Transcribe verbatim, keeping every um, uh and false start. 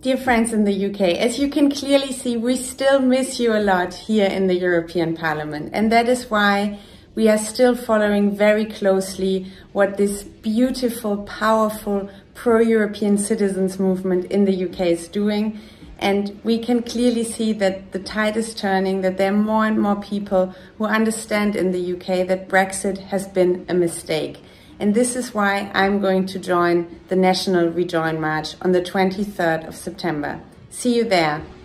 Dear friends in the U K, as you can clearly see, we still miss you a lot here in the European Parliament. And that is why we are still following very closely what this beautiful, powerful, pro-European citizens movement in the U K is doing. And we can clearly see that the tide is turning, that there are more and more people who understand in the U K that Brexit has been a mistake. And this is why I'm going to join the National Rejoin March on the twenty-third of September. See you there.